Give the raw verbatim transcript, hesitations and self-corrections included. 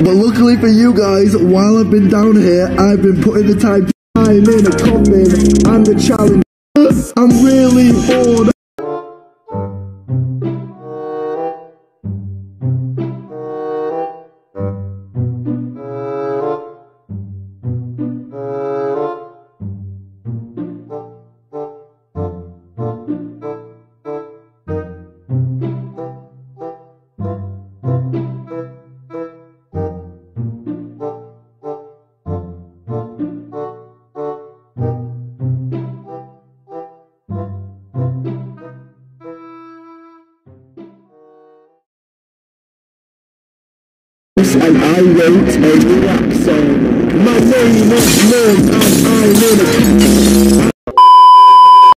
But luckily for you guys, while I've been down here, I've been putting the time time in, a comment, and the challenge. I'm really bored. And I wrote a rap song. My name is Lord and I'm in a